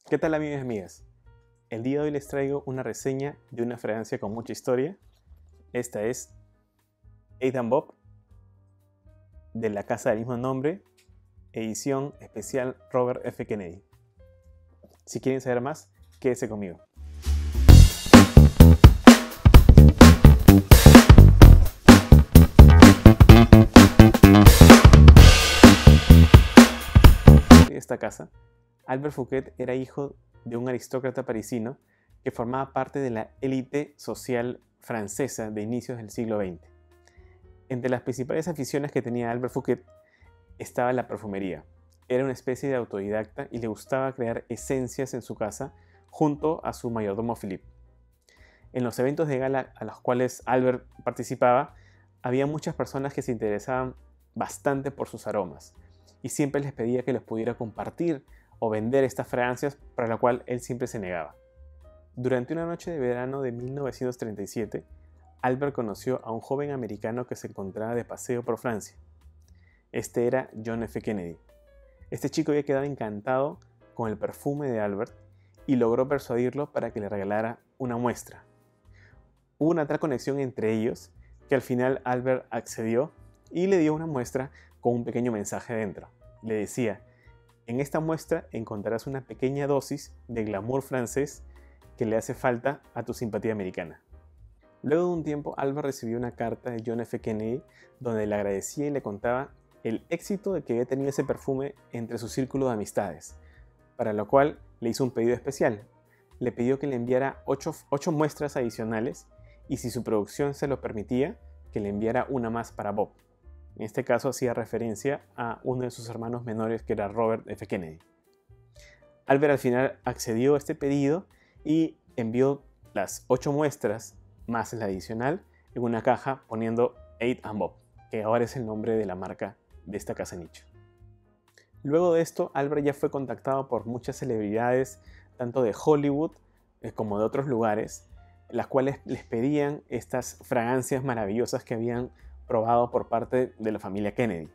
¿Qué tal, amigos y amigas? El día de hoy les traigo una reseña de una fragancia con mucha historia. Esta es Aid & Bob, de la casa del mismo nombre, edición especial Robert F. Kennedy. Si quieren saber más, quédese conmigo. En esta casa, Albert Fouquet era hijo de un aristócrata parisino que formaba parte de la élite social francesa de inicios del siglo XX. Entre las principales aficiones que tenía Albert Fouquet estaba la perfumería. Era una especie de autodidacta y le gustaba crear esencias en su casa junto a su mayordomo Philippe. En los eventos de gala a los cuales Albert participaba, había muchas personas que se interesaban bastante por sus aromas y siempre les pedía que les pudiera compartir o vender estas fragancias, para la cual él siempre se negaba. Durante una noche de verano de 1937, Albert conoció a un joven americano que se encontraba de paseo por Francia. Este era John F. Kennedy. Este chico había quedado encantado con el perfume de Albert y logró persuadirlo para que le regalara una muestra. Hubo una tal conexión entre ellos que al final Albert accedió y le dio una muestra con un pequeño mensaje dentro. Le decía: en esta muestra encontrarás una pequeña dosis de glamour francés que le hace falta a tu simpatía americana. Luego de un tiempo, Albert recibió una carta de John F. Kennedy donde le agradecía y le contaba el éxito de que había tenido ese perfume entre su círculo de amistades, para lo cual le hizo un pedido especial. Le pidió que le enviara 8 muestras adicionales y, si su producción se lo permitía, que le enviara una más para Bob. En este caso hacía referencia a uno de sus hermanos menores, que era Robert F. Kennedy. Albert al final accedió a este pedido y envió las 8 muestras más la adicional en una caja poniendo Aid & Bob, que ahora es el nombre de la marca de esta casa nicho. Luego de esto, Albert ya fue contactado por muchas celebridades, tanto de Hollywood como de otros lugares, las cuales les pedían estas fragancias maravillosas que habían probado por parte de la familia Kennedy.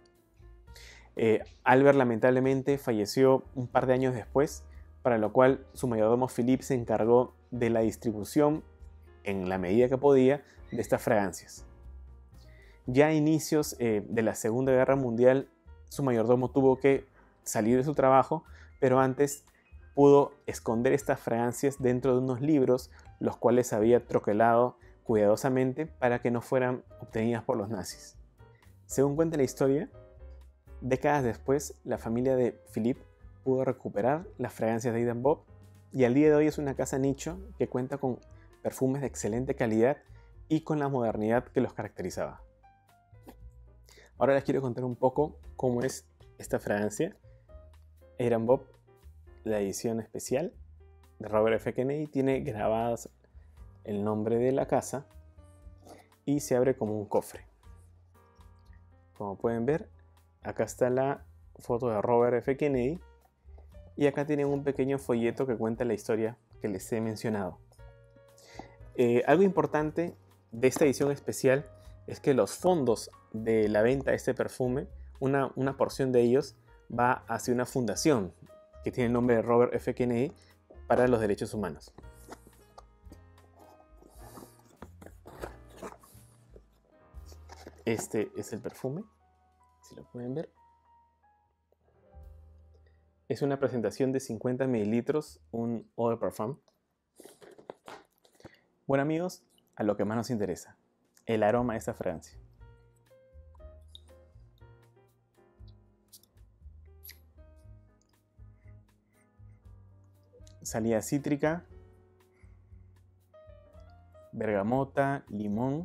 Albert lamentablemente falleció un par de años después, para lo cual su mayordomo Philippe se encargó de la distribución, en la medida que podía, de estas fragancias. Ya a inicios de la Segunda Guerra Mundial, su mayordomo tuvo que salir de su trabajo, pero antes pudo esconder estas fragancias dentro de unos libros, los cuales había troquelado cuidadosamente para que no fueran obtenidas por los nazis. Según cuenta la historia, décadas después, la familia de Philippe pudo recuperar las fragancias de Aid & Bob y al día de hoy es una casa nicho que cuenta con perfumes de excelente calidad y con la modernidad que los caracterizaba. Ahora les quiero contar un poco cómo es esta fragancia. Aid & Bob, la edición especial de Robert F. Kennedy, tiene grabadas el nombre de la casa y se abre como un cofre. Como pueden ver, acá está la foto de Robert F. Kennedy y acá tienen un pequeño folleto que cuenta la historia que les he mencionado. Algo importante de esta edición especial es que los fondos de la venta de este perfume, una porción de ellos va hacia una fundación que tiene el nombre de Robert F. Kennedy para los derechos humanos. Este es el perfume, si lo pueden ver. Es una presentación de 50 mililitros, un eau de parfum. Bueno, amigos, a lo que más nos interesa, el aroma de esta fragancia. Salida cítrica, bergamota, limón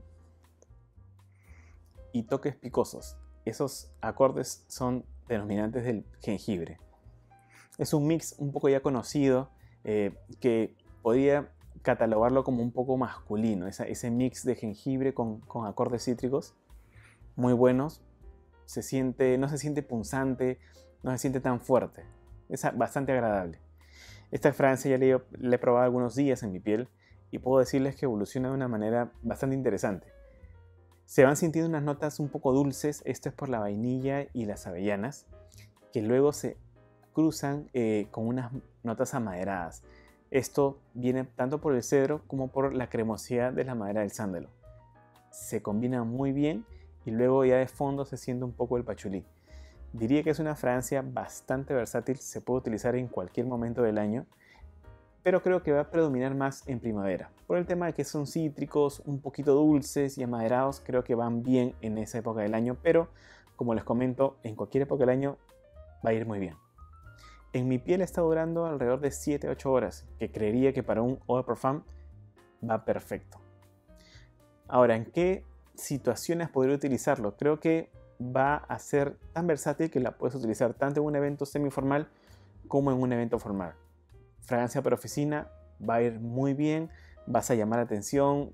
y toques picosos. Esos acordes son denominantes del jengibre. Es un mix un poco ya conocido, que podría catalogarlo como un poco masculino. Ese mix de jengibre con acordes cítricos muy buenos. No se siente punzante, no se siente tan fuerte. Es bastante agradable. Esta fragancia ya le he probado algunos días en mi piel y puedo decirles que evoluciona de una manera bastante interesante. Se van sintiendo unas notas un poco dulces. Esto es por la vainilla y las avellanas, que luego se cruzan con unas notas amaderadas. Esto viene tanto por el cedro como por la cremosidad de la madera del sándalo. Se combina muy bien y luego ya de fondo se siente un poco el pachulí. Diría que es una fragancia bastante versátil, se puede utilizar en cualquier momento del año, pero creo que va a predominar más en primavera. Por el tema de que son cítricos, un poquito dulces y amaderados, creo que van bien en esa época del año, pero como les comento, en cualquier época del año va a ir muy bien. En mi piel está durando alrededor de 7-8 horas, que creería que para un eau de parfum va perfecto. Ahora, ¿en qué situaciones podría utilizarlo? Creo que va a ser tan versátil que la puedes utilizar tanto en un evento semiformal como en un evento formal. Fragancia para oficina va a ir muy bien, vas a llamar la atención,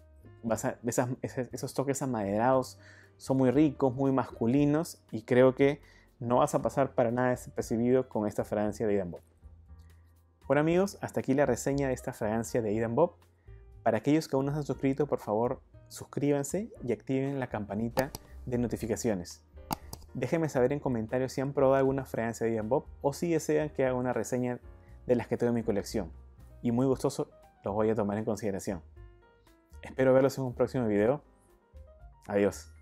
esos toques amaderados son muy ricos, muy masculinos y creo que no vas a pasar para nada desapercibido con esta fragancia de Eden Bob. Bueno amigos, hasta aquí la reseña de esta fragancia de Eden Bob. Para aquellos que aún no se han suscrito, por favor suscríbanse y activen la campanita de notificaciones. Déjenme saber en comentarios si han probado alguna fragancia de Eden Bob o si desean que haga una reseña de las que tengo en mi colección. Y muy gustoso los voy a tomar en consideración. Espero verlos en un próximo video. Adiós.